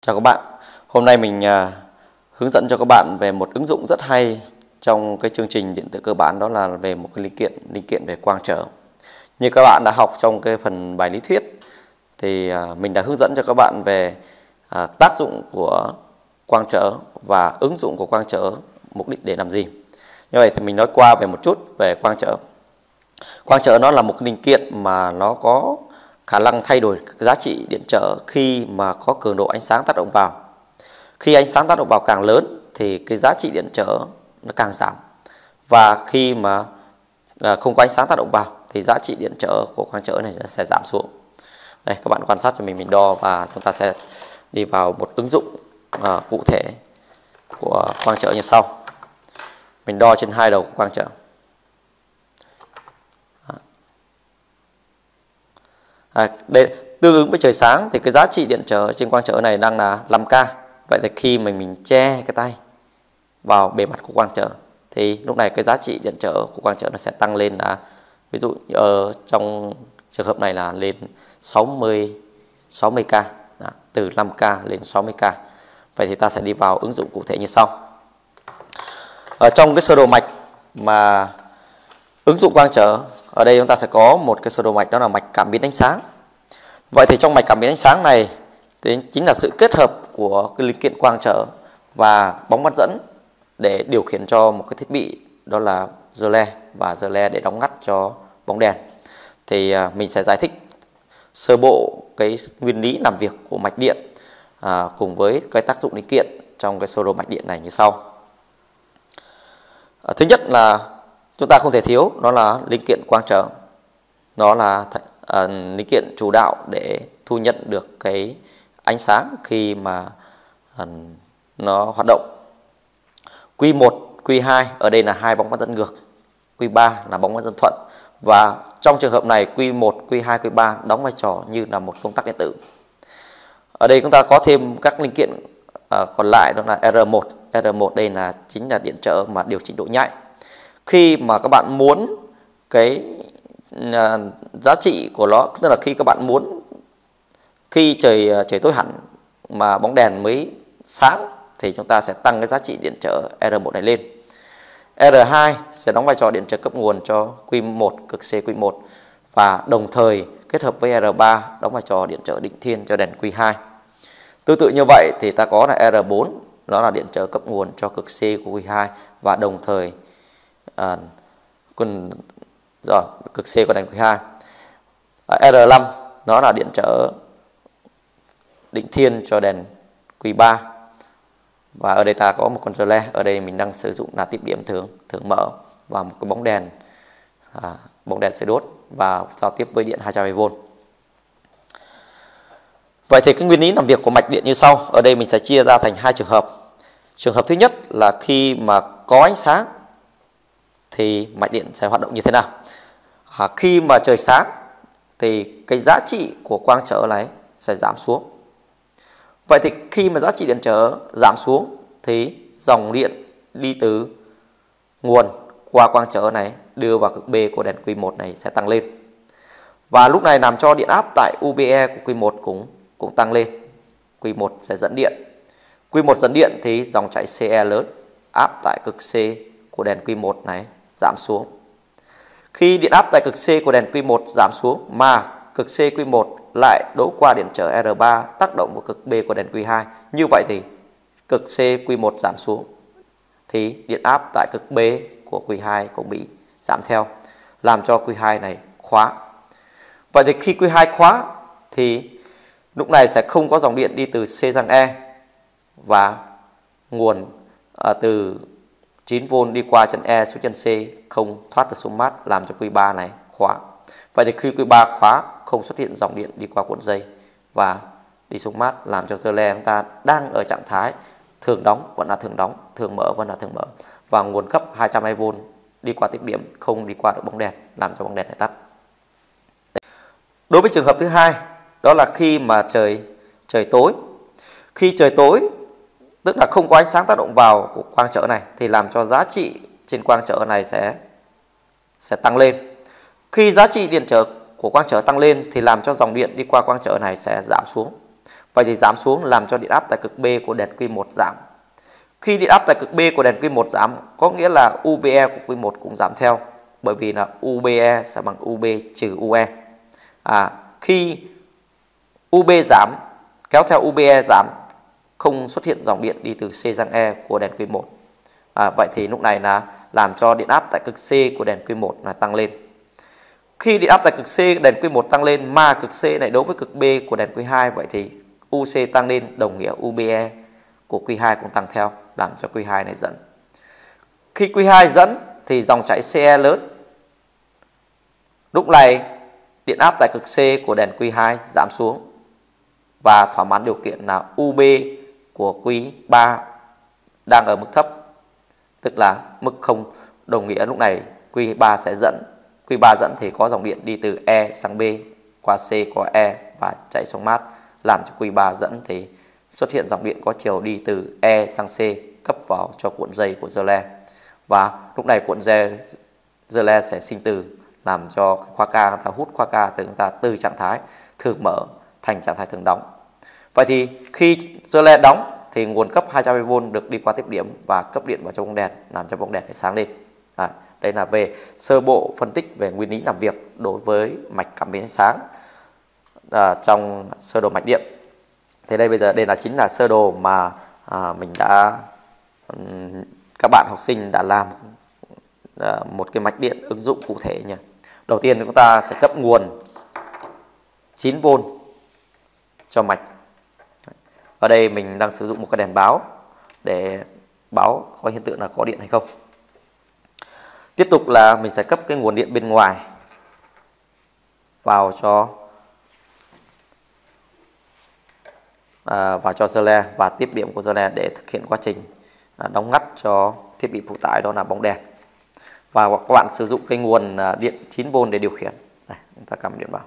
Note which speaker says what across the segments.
Speaker 1: Chào các bạn, hôm nay mình hướng dẫn cho các bạn về một ứng dụng rất hay trong cái chương trình điện tử cơ bản, đó là về một cái linh kiện về quang trở. Như các bạn đã học trong cái phần bài lý thuyết thì mình đã hướng dẫn cho các bạn về tác dụng của quang trở và ứng dụng của quang trở, mục đích để làm gì. Như vậy thì mình nói qua về một chút về quang trở. Quang trở nó là một cái linh kiện mà nó có khả năng thay đổi giá trị điện trở khi mà có cường độ ánh sáng tác động vào. Khi ánh sáng tác động vào càng lớn thì cái giá trị điện trở nó càng giảm. Và khi mà không có ánh sáng tác động vào thì giá trị điện trở của quang trở này sẽ giảm xuống. Đây, các bạn quan sát cho mình đo và chúng ta sẽ đi vào một ứng dụng cụ thể của quang trở như sau. Mình đo trên hai đầu của quang trở. Đây, tương ứng với trời sáng thì cái giá trị điện trở trên quang trở này đang là 5K. Vậy thì khi mình che cái tay vào bề mặt của quang trở thì lúc này cái giá trị điện trở của quang trở nó sẽ tăng lên, là ví dụ ở trong trường hợp này là lên 60K, từ 5K lên 60K. Vậy thì ta sẽ đi vào ứng dụng cụ thể như sau. Ở trong cái sơ đồ mạch mà ứng dụng quang trở, ở đây chúng ta sẽ có một cái sơ đồ mạch, đó là mạch cảm biến ánh sáng. Vậy thì trong mạch cảm biến ánh sáng này thì chính là sự kết hợp của cái linh kiện quang trở và bóng bắt dẫn để điều khiển cho một cái thiết bị, đó là rơ le, và rơ le để đóng ngắt cho bóng đèn. Thì mình sẽ giải thích sơ bộ cái nguyên lý làm việc của mạch điện cùng với cái tác dụng linh kiện trong cái sơ đồ mạch điện này như sau. Thứ nhất là chúng ta không thể thiếu, đó là linh kiện quang trở. Nó là linh kiện chủ đạo để thu nhận được cái ánh sáng khi mà nó hoạt động. Q1, Q2 ở đây là hai bóng bắt dẫn ngược, Q3 là bóng bắt dẫn thuận. Và trong trường hợp này Q1, Q2, Q3 đóng vai trò như là một công tắc điện tử. Ở đây chúng ta có thêm các linh kiện còn lại, đó là R1. R1 đây là chính là điện trở mà điều chỉnh độ nhạy. Khi mà các bạn muốn cái giá trị của nó, tức là khi các bạn muốn khi trời tối hẳn mà bóng đèn mới sáng thì chúng ta sẽ tăng cái giá trị điện trở R1 này lên. R2 sẽ đóng vai trò điện trở cấp nguồn cho Q1, cực C Q1, và đồng thời kết hợp với R3 đóng vai trò điện trở định thiên cho đèn Q2. Tương tự như vậy thì ta có là R4, đó là điện trở cấp nguồn cho cực C của Q2, và đồng thời cực C của đèn Q2. R5 đó là điện trở định thiên cho đèn Q3. Và ở đây ta có một con rơ le, ở đây mình đang sử dụng là tiếp điểm thường mở và một cái bóng đèn sưởi đốt và giao tiếp với điện 220V. Vậy thì cái nguyên lý làm việc của mạch điện như sau. Ở đây mình sẽ chia ra thành hai trường hợp. Trường hợp thứ nhất là khi mà có ánh sáng thì mạch điện sẽ hoạt động như thế nào? Khi mà trời sáng thì cái giá trị của quang trở này sẽ giảm xuống. Vậy thì khi mà giá trị điện trở giảm xuống thì dòng điện đi từ nguồn qua quang trở này đưa vào cực B của đèn Q1 này sẽ tăng lên. Và lúc này làm cho điện áp tại UBE của Q1 cũng tăng lên. Q1 sẽ dẫn điện. Q1 dẫn điện thì dòng chảy CE lớn, áp tại cực C của đèn Q1 này giảm xuống. Khi điện áp tại cực C của đèn Q1 giảm xuống mà cực C Q1 lại đổ qua điện trở R3 tác động vào cực B của đèn Q2, như vậy thì cực C Q1 giảm xuống thì điện áp tại cực B của Q2 cũng bị giảm theo, làm cho Q2 này khóa. Vậy thì khi Q2 khóa thì lúc này sẽ không có dòng điện đi từ C sang E, và nguồn từ 9V đi qua chân E xuống chân C không thoát được xuống mát, làm cho Q3 này khóa. Vậy thì khi Q3 khóa, không xuất hiện dòng điện đi qua cuộn dây và đi xuống mát, làm cho rơ le chúng ta đang ở trạng thái thường đóng vẫn là thường đóng, thường mở vẫn là thường mở, và nguồn cấp 220V đi qua tiếp điểm không đi qua được bóng đèn, làm cho bóng đèn này tắt. Đối với trường hợp thứ hai, đó là khi mà trời tối. Khi trời tối, tức là không có ánh sáng tác động vào của quang trở này, thì làm cho giá trị trên quang trở này sẽ tăng lên. Khi giá trị điện trở của quang trở tăng lên thì làm cho dòng điện đi qua quang trở này sẽ giảm xuống. Vậy thì giảm xuống làm cho điện áp tại cực B của đèn Q1 giảm. Khi điện áp tại cực B của đèn Q1 giảm, có nghĩa là UBE của Q1 cũng giảm theo, bởi vì là UBE sẽ bằng UB trừ UE. Khi UB giảm kéo theo UBE giảm, không xuất hiện dòng điện đi từ C sang E của đèn Q1. Vậy thì lúc này là làm cho điện áp tại cực C của đèn Q1 là tăng lên. Khi điện áp tại cực C đèn Q1 tăng lên mà cực C này đối với cực B của đèn Q2, vậy thì UC tăng lên đồng nghĩa UBE của Q2 cũng tăng theo, làm cho Q2 này dẫn. Khi Q2 dẫn thì dòng chảy CE lớn. Lúc này điện áp tại cực C của đèn Q2 giảm xuống và thỏa mãn điều kiện là UB của Q3 đang ở mức thấp, tức là mức 0, đồng nghĩa lúc này Q3 sẽ dẫn. Q3 dẫn thì có dòng điện đi từ E sang B qua C qua E và chạy xuống mát, làm cho Q3 dẫn thì xuất hiện dòng điện có chiều đi từ E sang C cấp vào cho cuộn dây của dơ le. Và lúc này cuộn dơ le sẽ sinh từ, làm cho khóa K người ta hút khóa K từ trạng thái thường mở thành trạng thái thường đóng. Vậy thì khi dơ le đóng thì nguồn cấp 220V được đi qua tiếp điểm và cấp điện vào trong bóng đèn, làm cho bóng đèn này sáng lên. Đây là về sơ bộ phân tích về nguyên lý làm việc đối với mạch cảm biến ánh sáng trong sơ đồ mạch điện. Thế đây bây giờ đây chính là sơ đồ mà các bạn học sinh đã làm một cái mạch điện ứng dụng cụ thể nhỉ. Đầu tiên chúng ta sẽ cấp nguồn 9V cho mạch. Ở đây mình đang sử dụng một cái đèn báo để báo có hiện tượng là có điện hay không. Tiếp tục là mình sẽ cấp cái nguồn điện bên ngoài vào cho dơ le và tiếp điểm của dơ le để thực hiện quá trình đóng ngắt cho thiết bị phụ tải, đó là bóng đèn. Và các bạn sử dụng cái nguồn điện 9V để điều khiển. Đây, chúng ta cắm điện vào.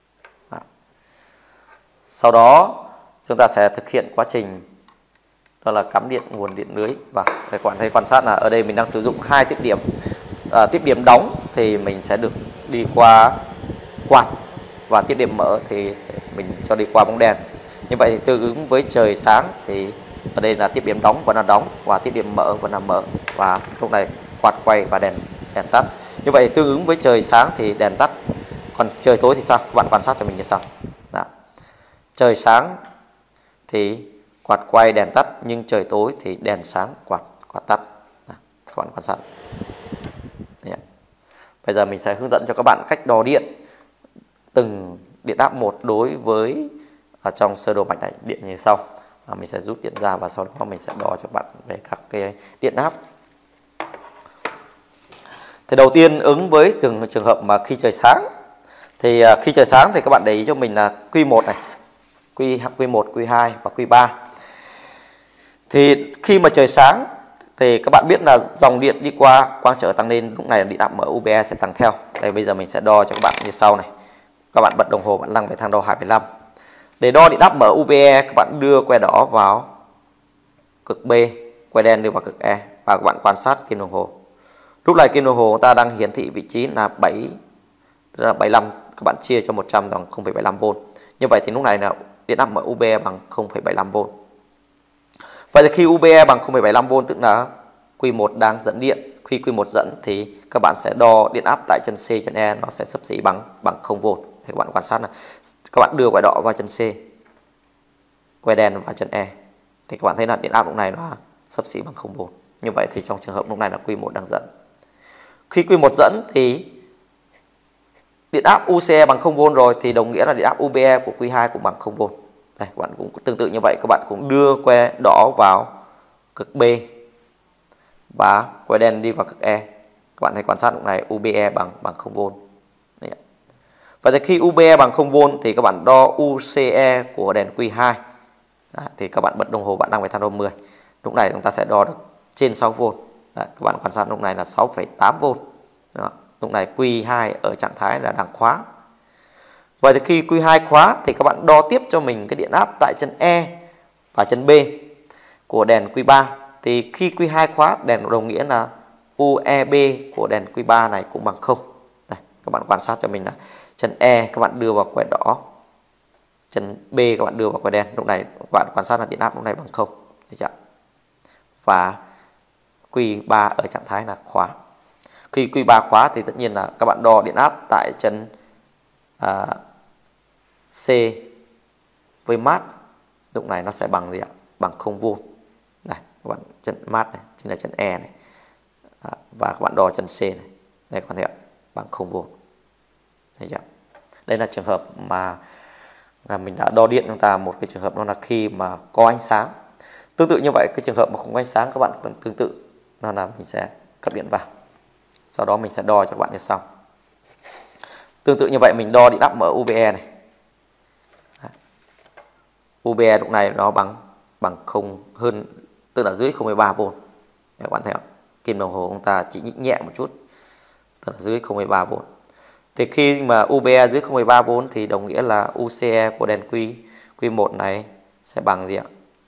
Speaker 1: Sau đó chúng ta sẽ thực hiện quá trình đó là cắm điện nguồn điện lưới vào. Các bạn thấy quan sát là ở đây mình đang sử dụng 2 tiếp điểm. Tiếp điểm đóng thì mình sẽ được đi qua quạt, và tiếp điểm mở thì mình cho đi qua bóng đèn. Như vậy thì tương ứng với trời sáng thì ở đây là tiếp điểm đóng vẫn là đóng và tiếp điểm mở vẫn là mở, và lúc này quạt quay và đèn tắt. Như vậy thì tương ứng với trời sáng thì đèn tắt, còn trời tối thì sao? Các bạn quan sát cho mình như sau. Trời sáng thì quạt quay đèn tắt, nhưng trời tối thì đèn sáng quạt tắt. Các bạn quan sát. Bây giờ mình sẽ hướng dẫn cho các bạn cách đo điện từng điện áp một đối với trong sơ đồ mạch điện như sau. Mình sẽ rút điện ra và sau đó mình sẽ đo cho các bạn về các cái điện áp. Thì đầu tiên ứng với trường hợp mà khi trời sáng thì khi trời sáng thì các bạn để ý cho mình là Q1 này, Q1, Q2 và Q3. Thì khi mà trời sáng thì các bạn biết là dòng điện đi qua quang trở tăng lên, lúc này điện áp mở UBE sẽ tăng theo. Đây bây giờ mình sẽ đo cho các bạn như sau này. Các bạn bật đồng hồ bạn lăng về thang đo 2,5. Để đo điện áp mở UBE, các bạn đưa que đỏ vào cực B, que đen đưa vào cực E và các bạn quan sát kim đồng hồ. Lúc này kim đồng hồ ta đang hiển thị vị trí là 7, tức là 75, các bạn chia cho 100 bằng 0,75V. Như vậy thì lúc này là điện áp mở UBE bằng 0,75V. Vậy thì khi UBE bằng 0,75V tức là Q1 đang dẫn điện. Khi Q1 dẫn thì các bạn sẽ đo điện áp tại chân C, chân E nó sẽ xấp xỉ bằng 0V. Thì các bạn quan sát là các bạn đưa que đỏ vào chân C, que đen vào chân E thì các bạn thấy là điện áp lúc này nó xấp xỉ bằng 0V. Như vậy thì trong trường hợp lúc này là Q1 đang dẫn. Khi Q1 dẫn thì điện áp UCE bằng 0V rồi thì đồng nghĩa là điện áp UBE của Q2 cũng bằng 0V. Đây, các bạn cũng tương tự như vậy, các bạn cũng đưa que đỏ vào cực B và que đen đi vào cực E. Các bạn hãy quan sát lúc này UBE bằng 0V. Vậy thì khi UBE bằng 0V thì các bạn đo UCE của đèn Q2. Thì các bạn bật đồng hồ bạn đang phải thang đo 10. Lúc này chúng ta sẽ đo được trên 6V. Các bạn quan sát lúc này là 6,8V. Lúc này Q2 ở trạng thái là đang khóa. Vậy thì khi Q2 khóa thì các bạn đo tiếp cho mình cái điện áp tại chân E và chân B của đèn Q3. Thì khi Q2 khóa, đèn đồng nghĩa là UEB của đèn Q3 này cũng bằng 0. Đây, các bạn quan sát cho mình là chân E các bạn đưa vào que đỏ chân B các bạn đưa vào quai đen, lúc này các bạn quan sát là điện áp lúc này bằng 0, thấy chưa? Và Q3 ở trạng thái là khóa. Khi Q3 khóa thì tất nhiên là các bạn đo điện áp tại chân C với mát, lúc này nó sẽ bằng gì ạ? Bằng 0V. Này, các bạn chân mát này chính là chân E này. Và các bạn đo chân C này. Đây các bạn thấy ạ, bằng 0V. Thấy chưa? Đây là trường hợp mà mình đã đo điện chúng ta. Một cái trường hợp đó là khi mà có ánh sáng. Tương tự như vậy, cái trường hợp mà không có ánh sáng các bạn vẫn tương tự, đó là mình sẽ cấp điện vào. Sau đó mình sẽ đo cho các bạn như sau. Tương tự như vậy mình đo điện áp ở UBE này. UBE lúc này nó bằng 0 hơn, tức là dưới 0,3V. Các bạn thấy không? Kim đồng hồ chúng ta chỉ nhích nhẹ một chút, tức là dưới 0,3V. Thì khi mà UBE dưới 0,3V thì đồng nghĩa là UCE của đèn Q1 này sẽ bằng gì ạ?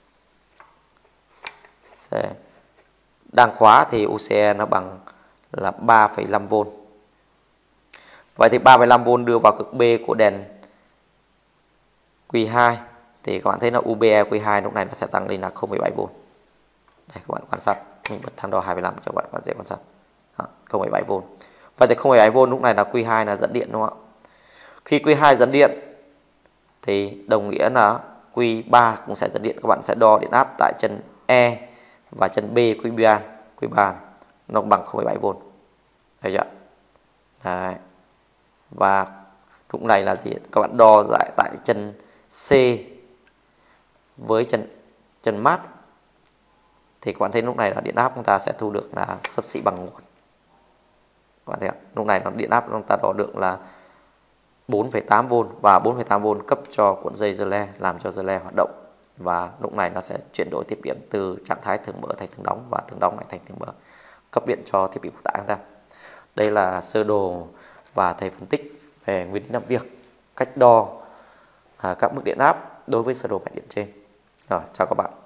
Speaker 1: Đang khóa thì UCE nó bằng là 3,5V. Vậy thì 3,5V đưa vào cực B của đèn Q2 thì các bạn thấy là UBE Q2 lúc này nó sẽ tăng lên là 0,7V. Đây các bạn quan sát, mình bật thang đo 2,5 cho các bạn dễ quan sát. 0,7V. Vậy thì 0,7V lúc này là Q2 là dẫn điện đúng không ạ? Khi Q2 dẫn điện thì đồng nghĩa là Q3 cũng sẽ dẫn điện. Các bạn sẽ đo điện áp tại chân E và chân B Q3 nó bằng 0,7V. Thấy chưa? Đấy. Và lúc này là gì? Các bạn đo tại chân C với chân mát thì các bạn thấy lúc này là điện áp chúng ta sẽ thu được là xấp xỉ bằng 1. Các bạn thấy không? Lúc này nó điện áp chúng ta đo được là 4,8V và 4,8V cấp cho cuộn dây dơ le, làm cho dơ le hoạt động. Và lúc này nó sẽ chuyển đổi tiếp điểm từ trạng thái thường mở thành thường đóng và thường đóng lại thành thường mở, cấp điện cho thiết bị phụ tải chúng ta. Đây là sơ đồ và thầy phân tích về nguyên lý làm việc, cách đo các mức điện áp đối với sơ đồ mạch điện trên. Rồi, chào các bạn.